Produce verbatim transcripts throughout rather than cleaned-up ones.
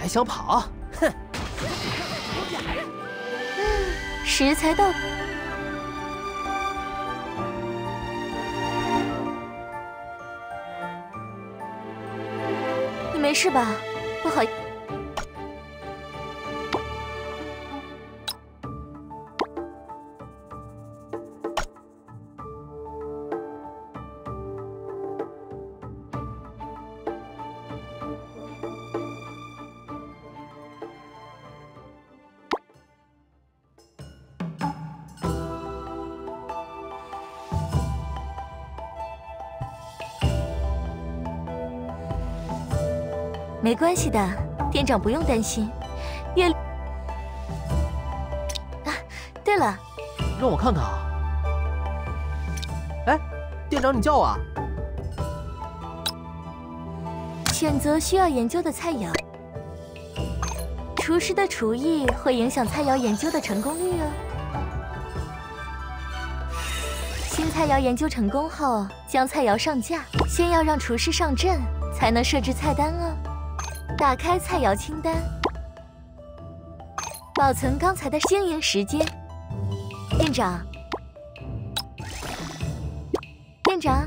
还想跑？哼！ 食材到。你没事吧？不好意思。 没关系的，店长不用担心。月啊，对了， 让我看看啊。哎，店长，你叫我啊？ 选择需要研究的菜肴，厨师的厨艺会影响菜肴研究的成功率哦。新菜肴研究成功后，将菜肴上架，先要让厨师上阵，才能设置菜单哦。 打开菜肴清单，保存刚才的经营时间。店长，店长，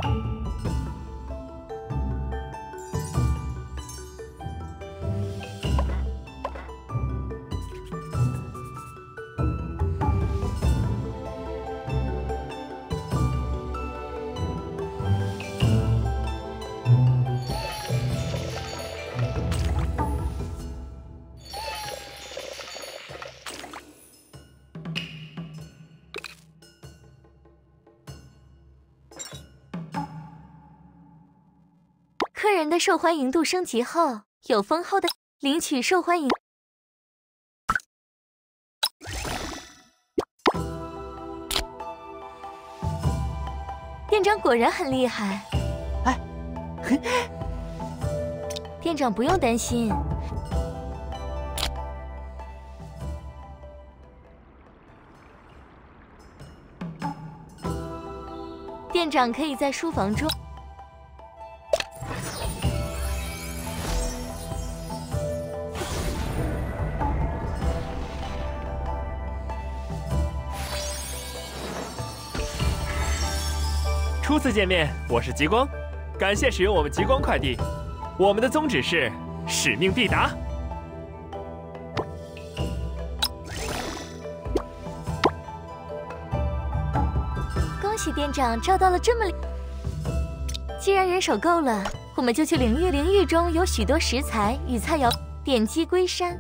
客人的受欢迎度升级后，有丰厚的领取受欢迎。店长果然很厉害。 哎，嘿， 店长不用担心。店长可以在书房中。 初次见面，我是极光，感谢使用我们极光快递。我们的宗旨是使命必达。 恭喜店长招到了这么……既然人手够了，我们就去领域。领域中有许多食材与菜肴，点击龟山。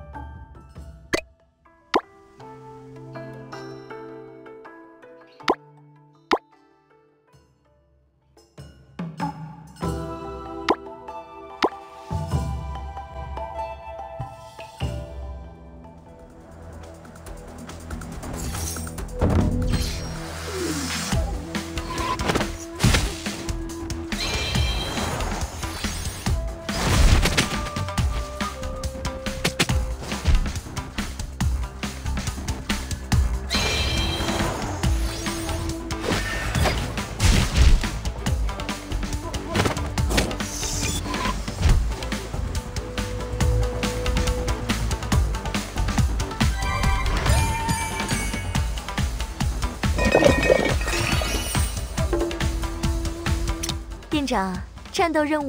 店长，战斗任务。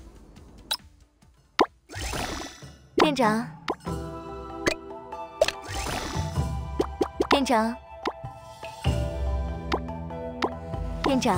店长，店长，店长。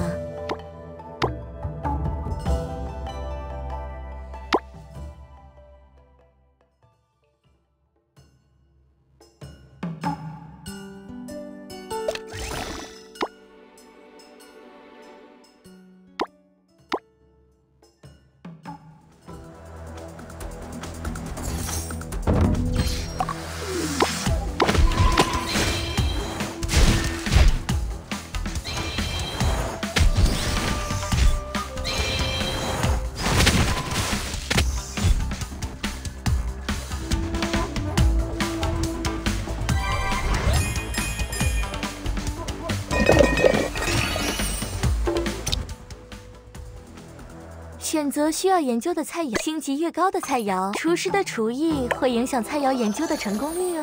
选择需要研究的菜肴，星级越高的菜肴，厨师的厨艺会影响菜肴研究的成功率哦。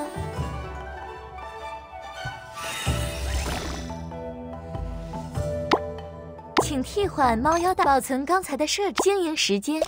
请替换猫妖大保存刚才的设置。经营时间。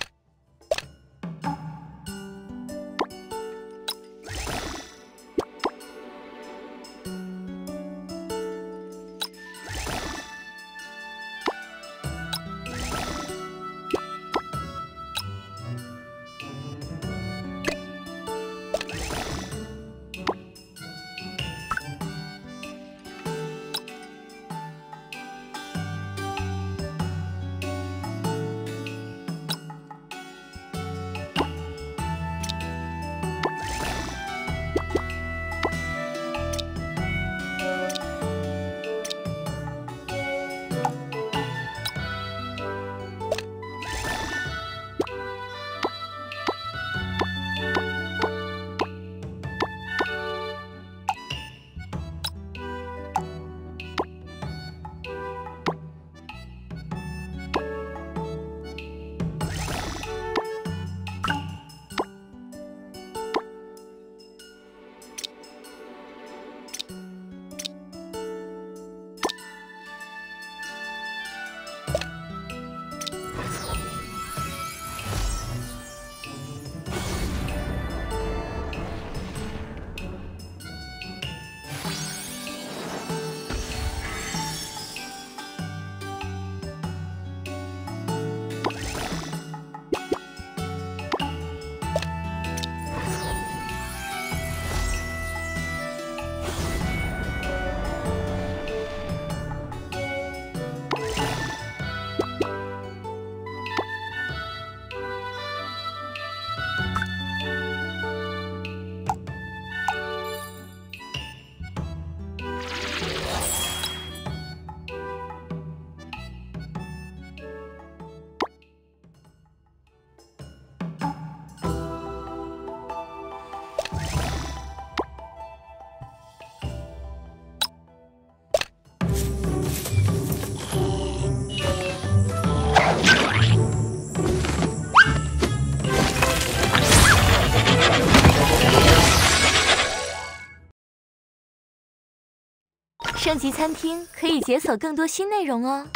升级餐厅可以解锁更多新内容哦。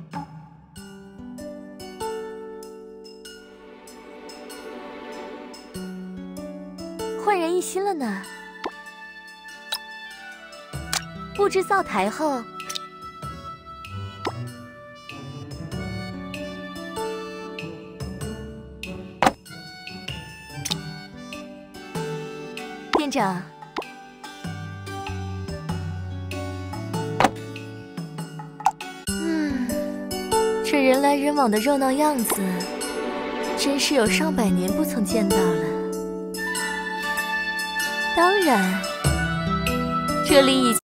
焕然一新了呢。布置灶台后，店长。 这人来人往的热闹样子，真是有上百年不曾见到了。当然，这里已。